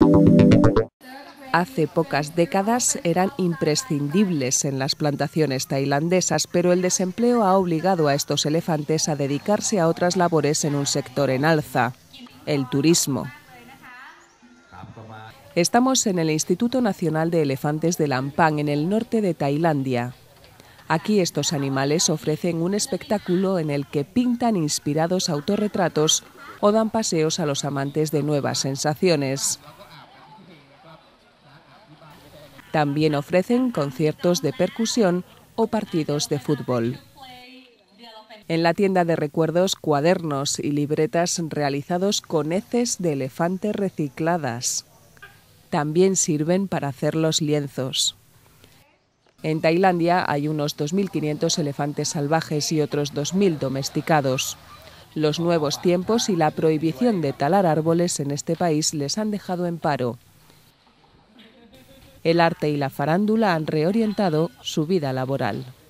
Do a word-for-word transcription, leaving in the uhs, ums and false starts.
Hace pocas décadas eran imprescindibles en las plantaciones tailandesas, pero el desempleo ha obligado a estos elefantes a dedicarse a otras labores en un sector en alza, el turismo. Estamos en el Instituto Nacional de Elefantes de Lampang, en el norte de Tailandia. Aquí estos animales ofrecen un espectáculo en el que pintan inspirados autorretratos o dan paseos a los amantes de nuevas sensaciones. También ofrecen conciertos de percusión o partidos de fútbol. En la tienda de recuerdos, cuadernos y libretas realizados con heces de elefante recicladas. También sirven para hacer los lienzos. En Tailandia hay unos dos mil quinientos elefantes salvajes y otros dos mil domesticados. Los nuevos tiempos y la prohibición de talar árboles en este país les han dejado en paro. El arte y la farándula han reorientado su vida laboral.